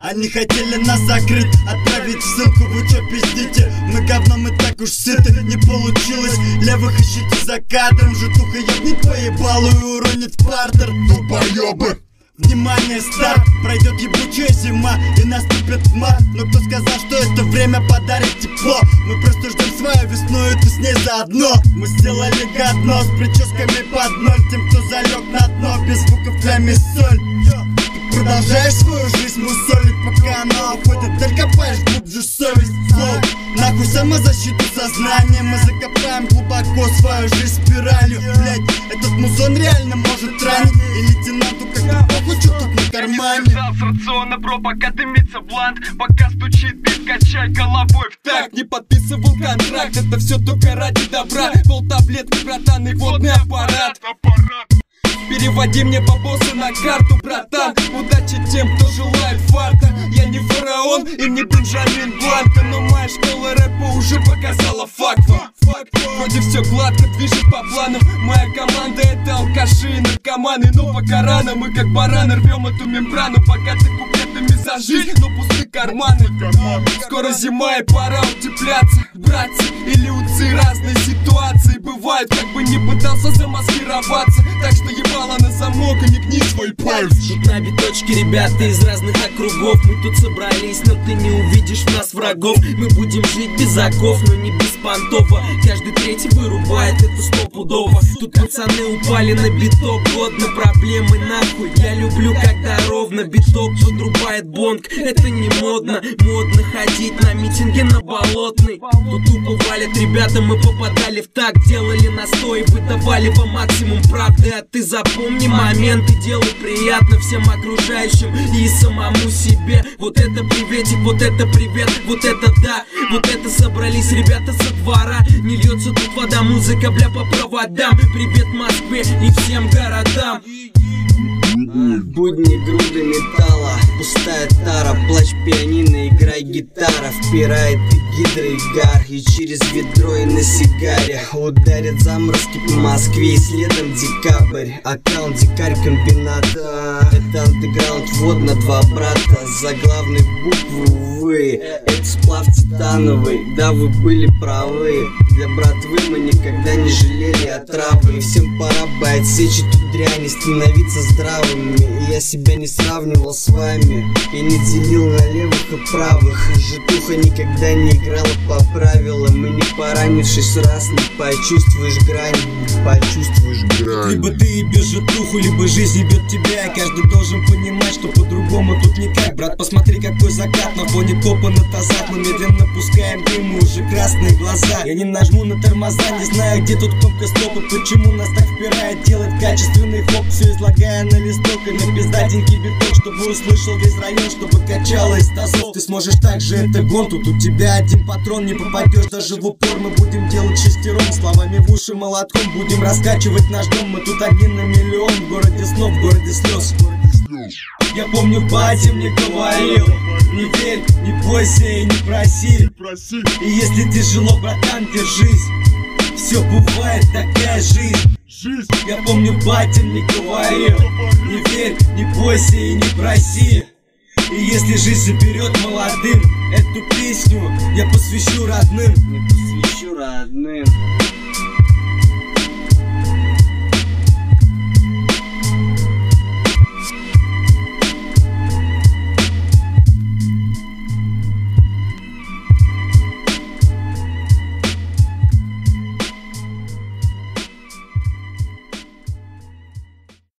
Они хотели нас закрыть, отправить в ссылку, вы чё пиздите? Мы говном и так уж сыты, не получилось. Левых ищите за кадром, житуха ебнет по ебалу и уронит в партер. Тупоёбы! Внимание, старт! Пройдет ебучая зима и наступит март. Но кто сказал, что это время подарит тепло? Мы просто ждем свою весну, и ты с ней заодно. Мы сделали годно с прическами под ноль. Тем, кто залег на дно, без звуков ля ми соль. Ты продолжаешь свою жизнь мусолить, пока она уходит. Ты копаешь глубже совесть. Флоу, нахуй самозащиту сознания. Мы закопаем глубоко свою жизнь спиралью. Блять, этот музон реально может ранить. И лейтенанту как-то похуй, что тут на кармане. С рациона, бро, пока дымится блант, пока стучит бит, качай головой в такт. Не подписывал контракт, это все только ради добра. Полтаблетки, братан, и водный аппарат. Переводи мне бабосы на карту, братан. Удачи тем, кто желает фарта. Я не фараон и не Бенджамин Бланко, но моя школа рэпа уже показала факт. Вроде все гладко, движет по планам. Моя команда это алкаши и наркоманы. Но пока рано, мы как бараны рвем эту мембрану. Пока ты куплетами за жизнь, но пусты карманы. Скоро зима и пора утепляться. Братцы или уцы, разные ситуации бывают. Как бы не пытался замаскироваться, так что ебало на замок и не гни свой пальцы. Тут на биточке ребята из разных округов. Мы тут собрались, но ты не увидишь в нас врагов. Мы будем жить без оков, но не без понтова. Каждый третий вырубает это стопудово. Тут пацаны упали на биток, годно проблемы нахуй. Я люблю, когда ровно биток подрубает бонг. Это не модно, модно ходить на митинге на Болотной. Тут тупо валят ребята, мы попадали в так. Делали настой, выдавали по максимум правды. А ты запомни моменты, делай приятно всем окружающим и самому себе. Вот это приветик, вот это привет, вот это да. Вот это собрались ребята со двора. Не льется тут вода, музыка, бля, по проводам. Привет Москве и всем городам. Будни груды металла, пустая тара, плач пианино, играй гитара. Впирает и гидроигар, и через ведро и на сигаре ударят заморозки по Москве, и следом декабрь. Аккаунт дикарь комбината, это андеграунд, ввод на два брата. Заглавной буквы, увы, это сплав титановый. Да, вы были правы, для братвы мы никогда не жалели отравы. И всем пора бы отсечь эту дрянь и становиться здравыми. И я себя не сравнивал с вами и не делил на левых и правых. Житуха никогда не играла по правилам. И не поранившись раз, не почувствуешь грань. Почувствуешь грань. Либо ты ебешь житуху, либо жизнь ебет тебя. И каждый должен понимать, что по-другому тут никак. Брат, посмотри, какой закат на фоне копа на тазах. Мы медленно пускаем дым, и уже красные глаза. Я не нажму на тормоза, не знаю, где тут кнопка стопа. Почему нас так впирает делать качественный хоп. Все излагая на листок и на пиздатенький биток, чтобы услышал весь район, чтобы качало из тазов. Ты сможешь так же, это гон, тут у тебя один патрон. Не попадешь даже в упор, мы будем делать шестером. Словами в уши молотком будем раскачивать наш дом. Мы тут один на миллион, в городе снов, в городе слез. Я помню, батя мне говорил: не верь, не бойся и не проси. И если тяжело, братан, держись. Все бывает, такая жизнь. Я помню, батя мне говорил: не верь, не бойся и не проси. И если жизнь заберет молодым, эту песню я посвящу родным. Не посвящу родным.